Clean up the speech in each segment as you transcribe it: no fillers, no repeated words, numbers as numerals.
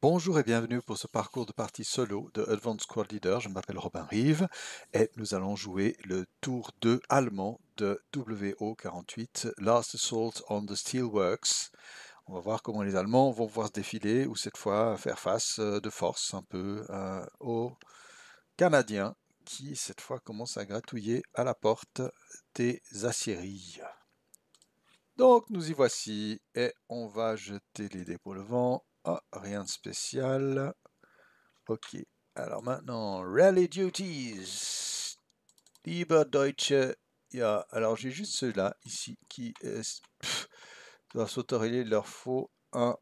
Bonjour et bienvenue pour ce parcours de partie solo de Advanced Squad Leader. Je m'appelle Robin Rive et nous allons jouer le tour 2 allemand de WO48, Last Assault on the Steelworks. On va voir comment les Allemands vont pouvoir se défiler ou cette fois faire face de force un peu aux Canadiens qui cette fois commencent à gratouiller à la porte des aciéries. Donc nous y voici et on va jeter les dés pour le vent. Ah, rien de spécial. Ok. Alors maintenant, Rally Duties. Lieber Deutsche. Ja, alors j'ai juste ceux-là ici qui doivent s'autoriser. Il leur faut un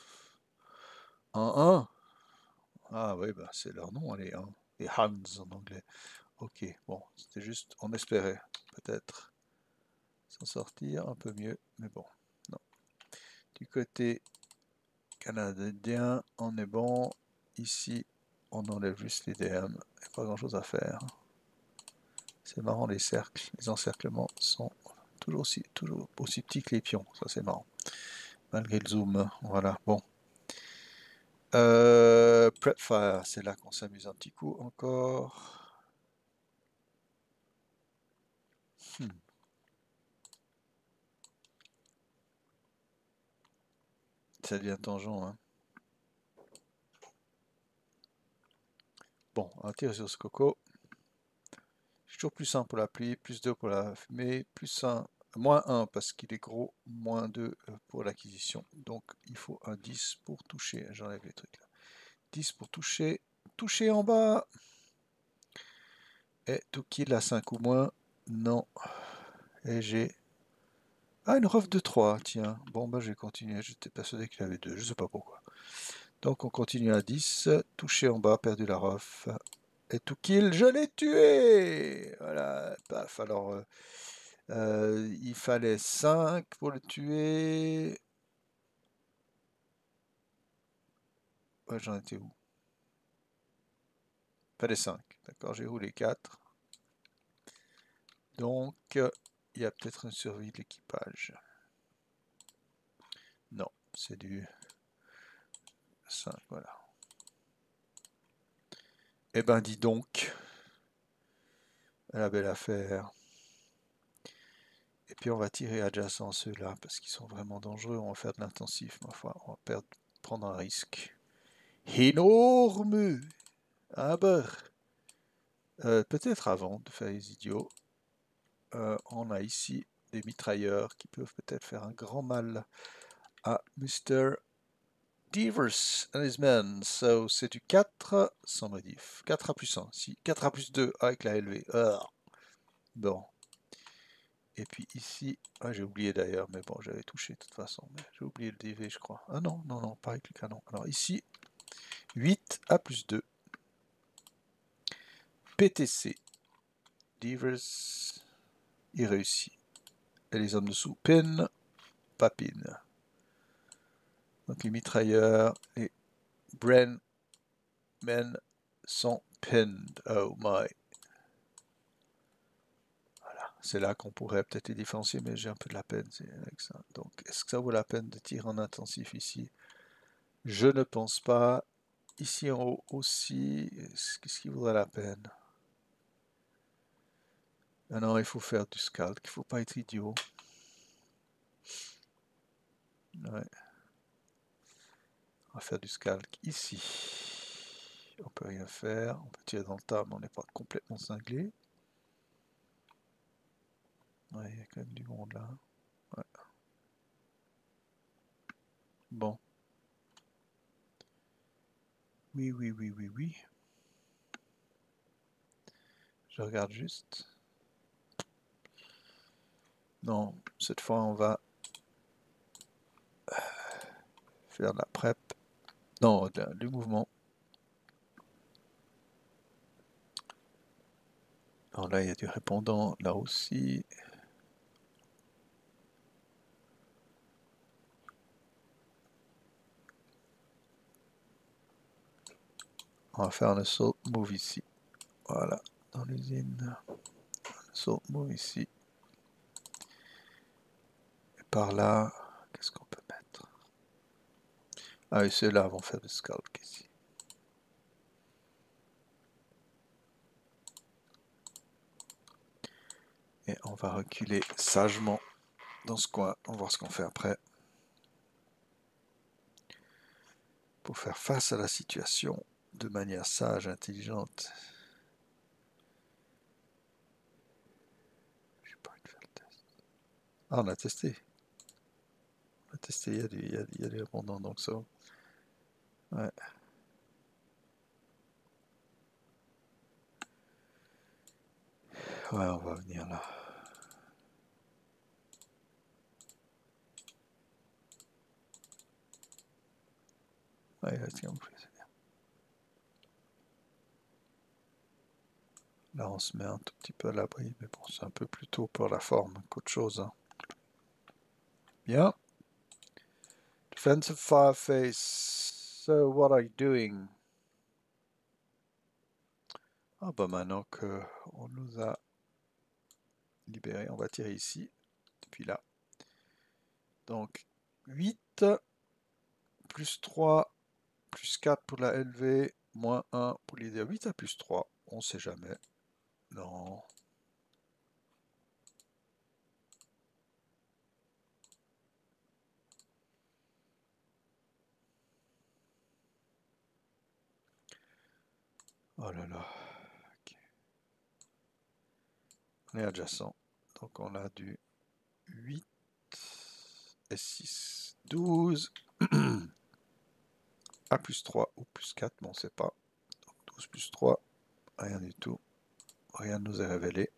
1. Ah oui, bah, c'est leur nom, les Hans en anglais. Ok, bon, c'était juste, on espérait peut-être s'en sortir un peu mieux, mais bon, non. Du côté canadien, on est bon. Ici, on enlève juste les DM. Il n'y a pas grand-chose à faire. C'est marrant, les cercles, les encerclements sont toujours aussi petits que les pions. Ça, c'est marrant. Malgré le zoom, voilà. Bon. Prep Fire, c'est là qu'on s'amuse un petit coup encore. Ça devient tangent, hein. Bon, on va tirer sur ce coco. C'est toujours plus 1 pour la pluie, plus 2 pour la fumée, plus 1, moins 1 parce qu'il est gros, moins 2 pour l'acquisition. Donc il faut un 10 pour toucher. J'enlève les trucs là. 10 pour toucher. Toucher en bas. Et tout kill à 5 ou moins. Non. Et j'ai... Ah, une ref de 3, tiens. Bon, bah je vais continuer. J'étais persuadé qu'il y avait 2, je sais pas pourquoi. Donc on continue à 10. Toucher en bas, perdu la ref. Et tout kill, je l'ai tué. Voilà, paf. Alors, il fallait 5 pour le tuer. Ouais, j'en étais où? Il fallait 5. D'accord, j'ai roulé 4. Donc, il y a peut-être une survie de l'équipage. Non, c'est du 5, voilà. Eh ben, dis donc, la belle affaire. Et puis, on va tirer adjacent ceux-là, parce qu'ils sont vraiment dangereux. On va faire de l'intensif, ma foi. On va prendre un risque. Énorme! Aber! Peut-être avant de faire les idiots, on a ici des mitrailleurs qui peuvent peut-être faire un grand mal à Mr. Devers and his men. So, c'est du 4 sans modif. 4 à plus 1. Si, 4 à plus 2 avec la LV. Bon. Et puis ici, ah, j'ai oublié d'ailleurs, mais bon, j'avais touché de toute façon. J'ai oublié le DV, je crois. Ah non, non, non, pas avec le canon. Alors ici, 8 à plus 2. PTC. Devers, il réussit. Et les hommes dessous, pin, pas pin. Donc les mitrailleurs, les Bren men sont pinned. Oh my. Voilà, c'est là qu'on pourrait peut-être les différencier, mais j'ai un peu de la peine avec ça. Donc, est-ce que ça vaut la peine de tirer en intensif ici? Je ne pense pas. Ici en haut aussi, qu'est-ce qui vaudrait la peine? Ah non, il faut faire du scalp, il ne faut pas être idiot. Ouais. On va faire du scalp ici. On peut rien faire, on peut tirer dans le tas, mais on n'est pas complètement cinglé. Ouais, il y a quand même du monde là. Ouais. Bon. Oui, oui, oui, oui, oui. Je regarde juste. Non, cette fois on va faire de la prep. Non, du mouvement. Alors là, il y a du répondant, là aussi. On va faire un assault move ici. Voilà, dans l'usine. Assault move ici. Et par là, qu'est-ce qu'on peut mettre? Ah oui, ceux-là vont faire du skulk ici. Et on va reculer sagement dans ce coin. On va voir ce qu'on fait après. Pour faire face à la situation de manière sage, intelligente. J'ai pas envie de faire le test. Ah, on a testé. On a testé, il y a des répondants, donc ça. Ouais. Ouais, on va venir là. Ouais, c'est bien. Là, on se met un tout petit peu à l'abri, mais bon, c'est un peu plus tôt pour la forme qu'autre chose. Hein. Bien. Defensive Fireface. So, what are you doing? Ah bah maintenant qu'on nous a libérés, on va tirer ici, depuis là. Donc, 8, plus 3, plus 4 pour la LV, moins 1 pour l'idée. 8 à plus 3, on sait jamais. Non. Oh là là. Okay. On est adjacent. Donc on a du 8 et 6. 12. A plus 3 ou plus 4, mais on ne sait pas. Donc 12 plus 3, rien du tout. Rien ne nous est révélé.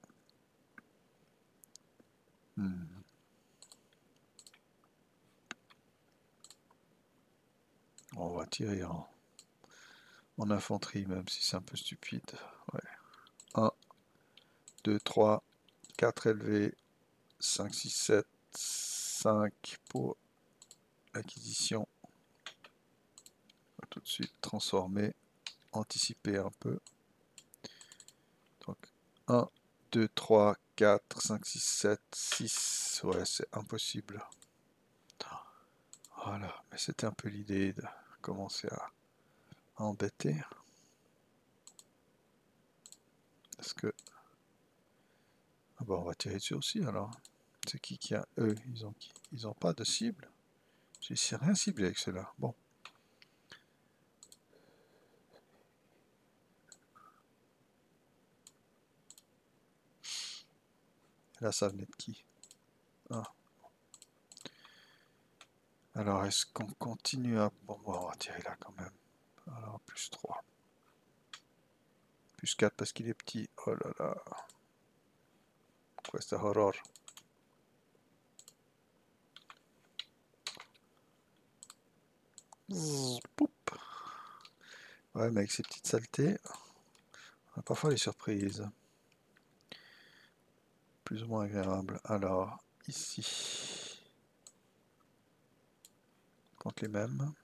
On va tirer en infanterie, même si c'est un peu stupide. Ouais. 1, 2, 3, 4 LV, 5, 6, 7, 5 pour l'acquisition. Tout de suite transformer, anticiper un peu. Donc 1, 2, 3, 4, 5, 6, 7, 6. Ouais, c'est impossible. Voilà, mais c'était un peu l'idée de commencer à embêter. Est-ce que... Ah bon, on va tirer dessus aussi alors. C'est qui a... Eux, ils ont pas de cible. J'ai rien ciblé avec cela. Bon. Là, ça venait de qui? Ah. Alors, est-ce qu'on continue à... Bon, on va tirer là quand même. Alors, plus 3. Plus 4 parce qu'il est petit. Oh là là. Questa horror. Poup. Ouais, mais avec ces petites saletés, on a parfois des surprises. Plus ou moins agréables. Alors, ici. Contre les mêmes.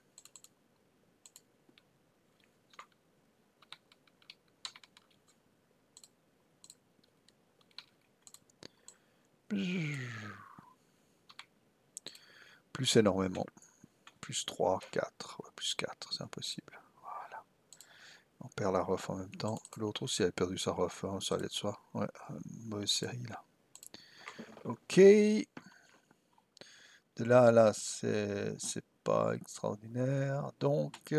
Plus énormément. Plus 3, 4. Ouais, plus 4, c'est impossible. Voilà. On perd la ref en même temps. L'autre aussi avait perdu sa ref, hein, ça allait de soi. Ouais, une mauvaise série là. Ok. De là à là, c'est pas extraordinaire. Donc,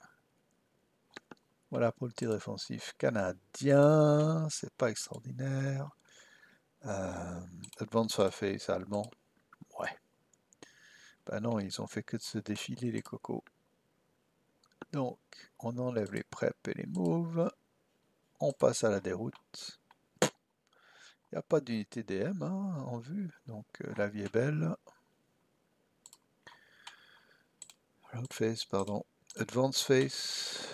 voilà pour le tir défensif canadien. C'est pas extraordinaire. Advance Surface allemand. Ouais. Ben non, ils ont fait que de se défiler les cocos. Donc, on enlève les preps et les moves. On passe à la déroute. Il n'y a pas d'unité DM hein, en vue, donc la vie est belle. Road Face, pardon. Advance Face.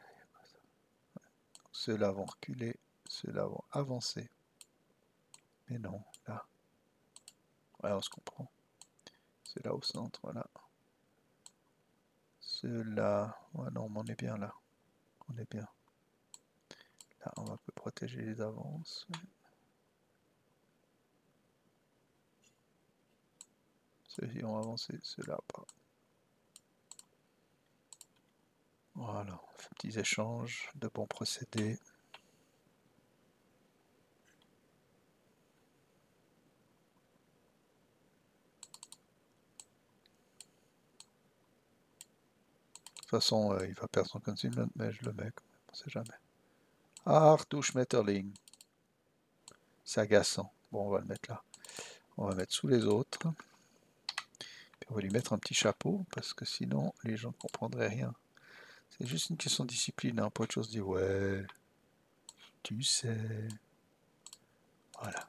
Ceux-là vont reculer, ceux-là vont avancer. Mais non, là. Ouais, on se comprend. C'est là au centre, voilà. Ceux-là. Ouais, non, mais on est bien là. On est bien. Là, on va un peu protéger les avances. Ceux-ci ont avancé, ceux-là pas. Voilà, on fait petits échanges de bons procédés. De toute façon, il va perdre son concealment, mais je le mets quand même, on sait jamais. Arthur Schmetterling. C'est agaçant. Bon, on va le mettre là. On va mettre sous les autres. Puis on va lui mettre un petit chapeau, parce que sinon, les gens ne comprendraient rien. C'est juste une question de discipline, hein. Pas autre chose de dire, ouais, tu sais. Voilà.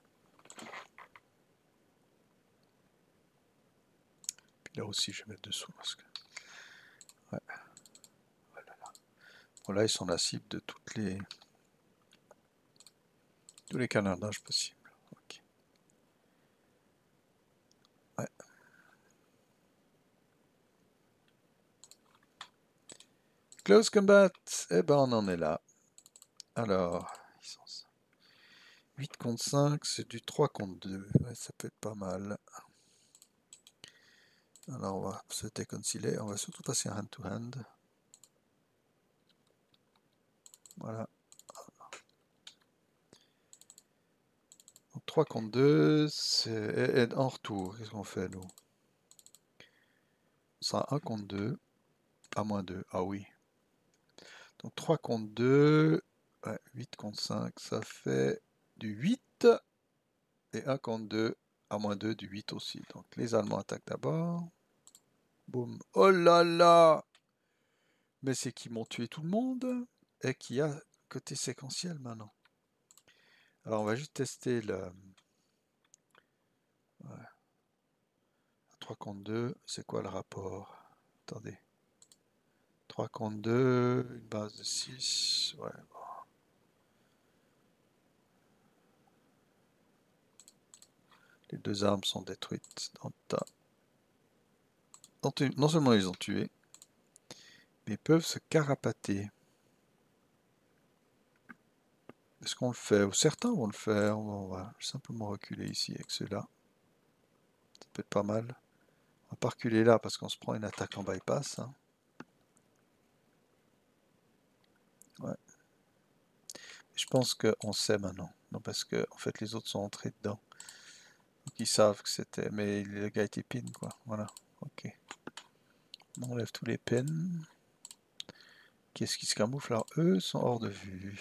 Puis là aussi, je vais mettre dessous, parce que... Ouais. Voilà. Bon, là, ils sont la cible de tous les canardages possibles. Okay. Ouais. Close combat. Eh ben, on en est là. Alors, ils sont 8 contre 5, c'est du 3 contre 2. Ouais, ça peut être pas mal. Alors, on va se déconcilier. On va surtout passer hand to hand. Voilà. Donc, 3 contre 2, c'est en retour. Qu'est-ce qu'on fait, nous? Ça 1 contre 2, à moins 2. Ah oui. Donc 3 contre 2, ouais, 8 contre 5, ça fait du 8. Et 1 contre 2, à moins 2, du 8 aussi. Donc les Allemands attaquent d'abord. Boum. Oh là là! Mais c'est qu'ils m'ont tué tout le monde. Et qui a côté séquentiel maintenant. Alors on va juste tester le... Ouais. 3 contre 2, c'est quoi le rapport? Attendez. 3 contre 2, une base de 6. Ouais. Les deux armes sont détruites dans le tas. Non seulement ils ont tué, mais ils peuvent se carapater. Est-ce qu'on le fait? Ou certains vont le faire. On va simplement reculer ici avec ceux-là. Ça peut être pas mal. On va pas reculer là parce qu'on se prend une attaque en bypass. Hein. Ouais. Je pense qu'on sait maintenant. Non, parce que en fait les autres sont entrés dedans. Donc ils savent que c'était. Mais le gars était pin quoi. Voilà. Ok. On enlève tous les pins. Qu'est-ce qui se camoufle? Alors eux sont hors de vue.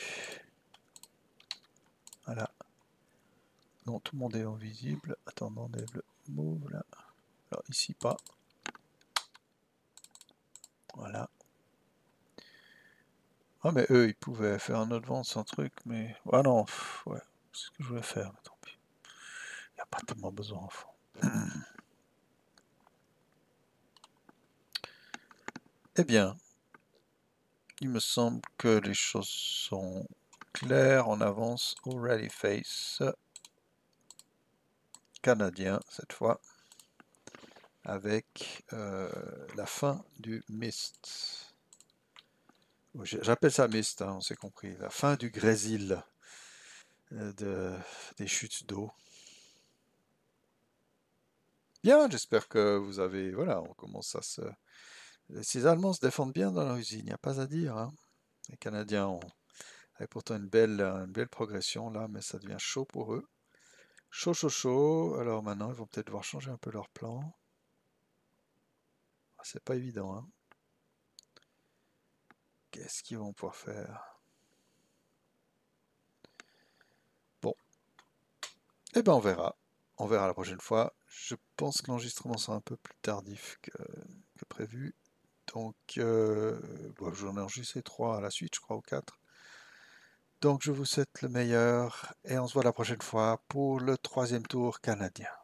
Voilà. Non, tout le monde est invisible. Attends, on enlève le move là. Alors ici pas. Voilà. Ah mais eux ils pouvaient faire un autre vent sans truc, mais... Ah non, ouais. C'est ce que je voulais faire, mais tant pis. Il n'y a pas tellement besoin en fond. Eh bien, il me semble que les choses sont claires. On avance au Rally Face canadien cette fois, avec la fin du Mist. J'appelle ça Mist, hein, on s'est compris. La fin du Grésil des chutes d'eau. Bien, j'espère que vous avez... Voilà, on commence à se... Ces Allemands se défendent bien dans leur usine, il n'y a pas à dire. Hein. Les Canadiens ont avec pourtant une belle progression là, mais ça devient chaud pour eux. Chaud, chaud, chaud. Alors maintenant, ils vont peut-être devoir changer un peu leur plan. C'est pas évident. Hein. Qu'est-ce qu'ils vont pouvoir faire? Bon. Eh ben on verra. On verra la prochaine fois. Je pense que l'enregistrement sera un peu plus tardif que prévu. Donc, bon, j'en ai enregistré 3 à la suite, je crois, ou 4. Donc je vous souhaite le meilleur et on se voit la prochaine fois pour le 3e tour canadien.